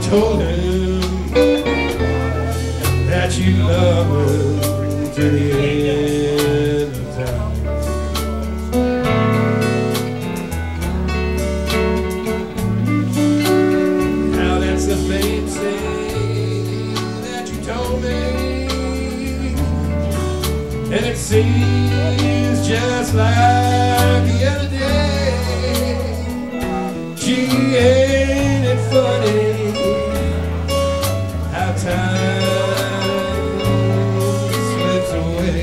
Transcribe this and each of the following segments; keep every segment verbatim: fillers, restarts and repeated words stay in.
told him that you love him to the end of time. Now that's the same thing that you told me, and it seems just like the other day. Gee, ain't it funny how time slips away?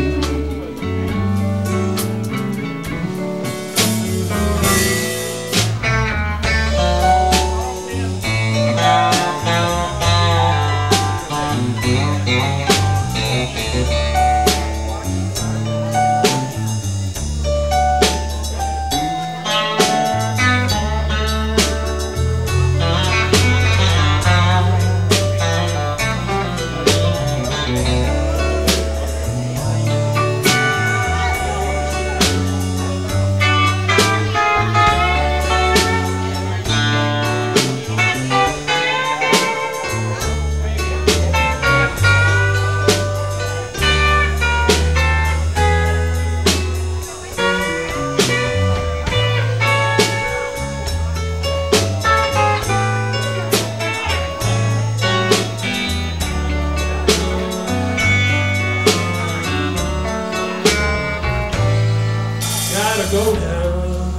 Gotta go now.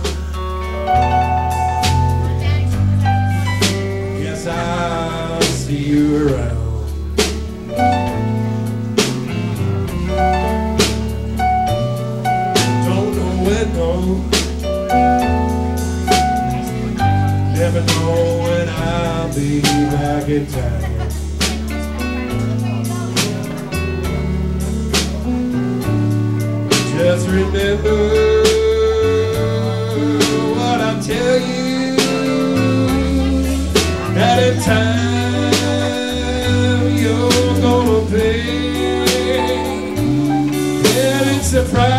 Guess I'll see you around. Don't know when, no. Never know when I'll be back in town. Just remember what I tell you, that in time you're gonna pay, and it's a price